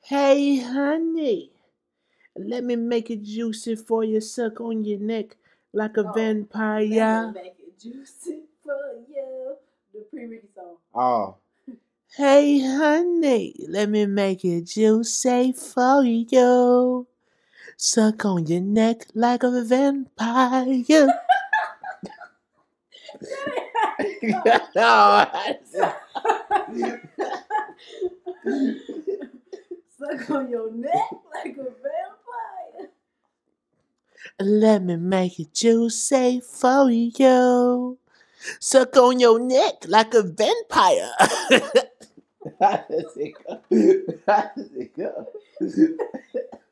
Hey, honey, let me make it juicy for you. Suck on your neck like a vampire. Make it juicy for you. The pre-Ricky song. Oh. Hey, honey, let me make it juicy for you. Suck on your neck like a vampire. No, Suck on your neck like a vampire. let me make it juicy for you. Suck on your neck like a vampire. How does it go? How does it go?